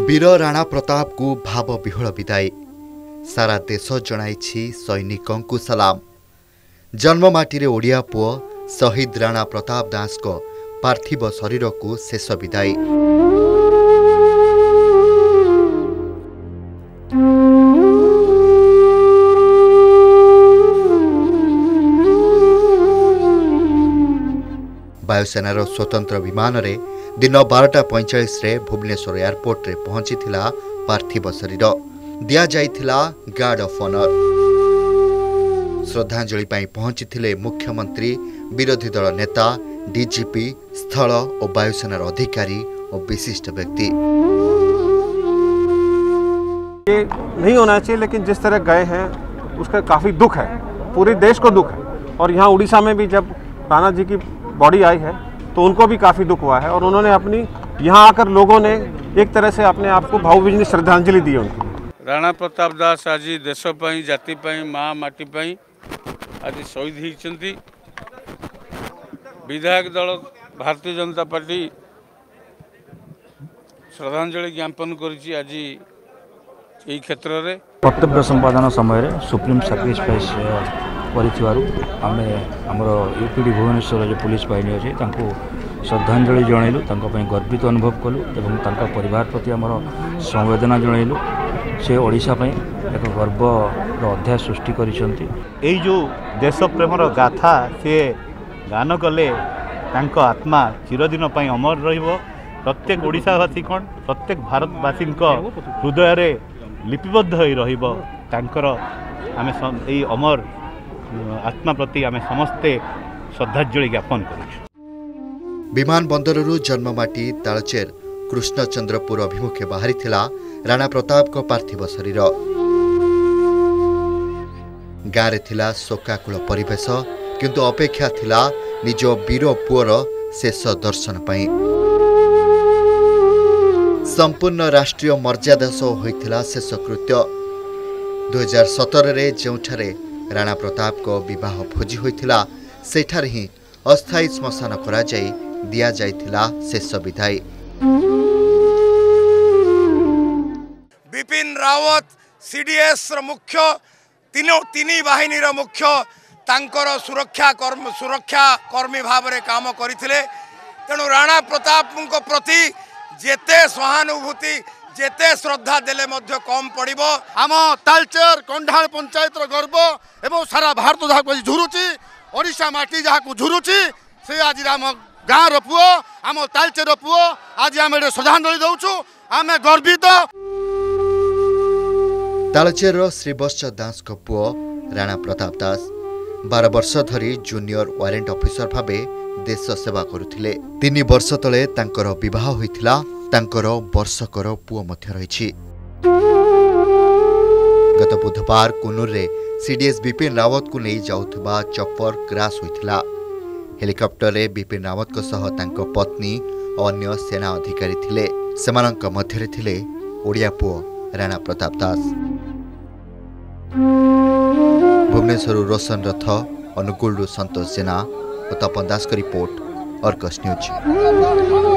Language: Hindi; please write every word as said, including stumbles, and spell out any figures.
वीर राणा प्रताप को भाव विह्वल विदाई सारा देश जणाइछि सैनिकों को सलाम। जन्ममाटी रे ओडिया पुओ शहीद राणा प्रताप दास को पार्थिव शरीर को शेष विदाई। वायुसेनार स्वतंत्र विमान रे दिन बारटा पैंचाश रे भुवनेश्वर एयरपोर्ट रे पहुंची थिला पार्थिव शरीर दिया जाइथिला गार्ड ऑफ ऑनर। श्रद्धांजलि पाई पहुंची थिले मुख्यमंत्री, विरोधी दल नेता, डीजीपी, स्थल और वायुसेनार अधिकारी और विशिष्ट व्यक्ति। ये नहीं होना चाहिए, लेकिन जिस तरह गए हैं उसका काफी दुख है, पूरे देश को दुख है। और यहाँ उड़ीसा में भी जब राणा जी की बॉडी आई है तो उनको भी काफ़ी दुख हुआ है और उन्होंने अपनी यहाँ आकर लोगों ने एक तरह से अपने आप को भावभीनी श्रद्धांजलि दी उनकी। राणा प्रताप दास आज देश पाई, जाति पाई, माँ माटी पाई आज शहीद होती। विधायक दल भारतीय जनता पार्टी श्रद्धांजलि ज्ञापन करिछि। आज यही क्षेत्र में कर्तव्य संपादन समय सुप्रीम सैक्रिफाइस करिथिवारु आमे हमर यूपीडी भुवनेश्वर जो पुलिस बाहिनी अच्छे श्रद्धांजलि जनइलु, गर्वित अनुभव कलु एवं तांका परिवार प्रति आमर संवेदना जनइलु। से ओडिशा पई एक गर्वर अध्याय सृष्टि करिसंती। एई जो देश प्रेमर गाथा से गान कले तांको आत्मा चिरदिन पई अमर रहिबो। प्रत्येक ओडिशावासी कौन प्रत्येक भारतवासी हृदय रे लिपिबद्ध होई रहिबो। तांकर आमे एई अमर आत्मा प्रति आमे समस्ते श्रद्धांजलि ज्ञापन करूँ। विमान बंदररू जन्ममाटी तालचेर कृष्णचंद्रपुर अभिमुखे बाहरी थिला राणा प्रताप को पार्थिव शरीर। गाँव थिला शोकाकुल परिवेश, किंतु अपेक्षा थिला निज वीर पुअर शेष दर्शन पाई। संपूर्ण राष्ट्रीय मर्यादा सह होइथिला शेषकृत्य। दुई हजार सतर रे जोठारे राणा प्रताप को विवाह भोजी होइथिला सेठारे ही अस्थायी श्मशान करा जाई दिया जाइथिला शेष विदाई। बिपिन रावत सीडीएस र मुख्य तीनों तीनी बाहिनी र मुख्य तांकर सुरक्षा कर्म सुरक्षा कर्मी भाव रे काम करिथिले। तेणु राणा प्रताप को प्रति जेते सहानुभूति जेते श्रद्धा देले मध्य कम पड़िबो। आम तालचेर कंढाल पंचायत गर्व एवं सारा भारत जहाँ झुरुची, ओडिशा माटी जहाँ झुरुची, से आज आम गाँव रुओ आम तालचेर पुओ आज आम श्रद्धांजलि दौचु। आम गर्वित। तालचेर श्रीवत्स दास को पुओ राणा प्रताप दास बारह वर्ष धरी जूनियर वारेंट ऑफिसर भावे देश सेवा करुथिले। तीन वर्ष तले तांकर विवाह होइथिला। तांकर वर्षकर पुओ मध्य रहिछि। गत बुधवार कुनूर रे सीडीएस बिपिन रावत को नहीं जाउथबा चप्पर क्रैश होइथिला। हेलिकॉप्टर रे बिपिन रावत को सह तांको पत्नी और अन्य सेना अधिकारी थिले। सेमानंक मध्य रे थिले ओडिया पुओ राणा प्रताप दास। भुवनेश्वर रोशन रथ, अनुगुल संतोष जेना और तपन दास का रिपोर्ट, अर्गस न्यूज।